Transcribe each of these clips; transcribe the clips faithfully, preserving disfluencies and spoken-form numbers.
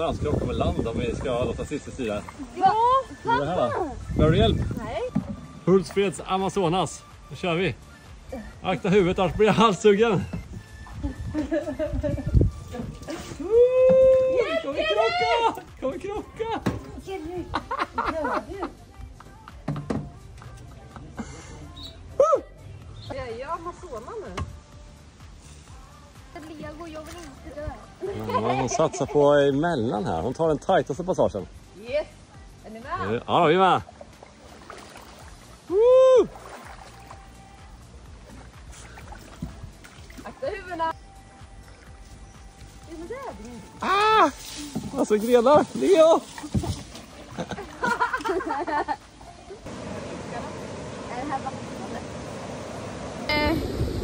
Amazonas krockar med land om vi ska låta Cissi styra. Ja, Vad är det här då? Behöver du hjälp? Nej. Hultsfreds Amazonas. Nu kör vi. Akta huvudet, annars blir jag halshuggen. Kommer krocka! Kommer krocka! Jag är Amazona nu. Lego, jag vill inte dö. Ja, hon satsar på emellan här. Hon tar den tajtaste passagen. Yes. Är ni med? Ja, vi är med. Woo! Akta huvudena. Ah! Alltså grenar. Leo! Eh.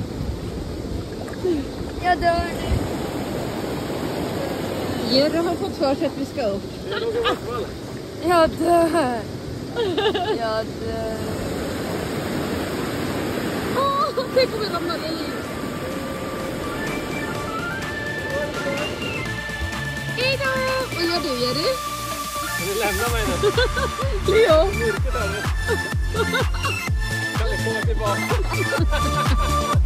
Jag dör. Jerry har fått för sig att vi ska upp. Jag dör. Jag dör. Åh, tänk om vi ramlar i. Hejdå! Vad gör du, Jerry? Du lämnar mig nu. Leo! Myrket är det. Kan ni komma tillbaka?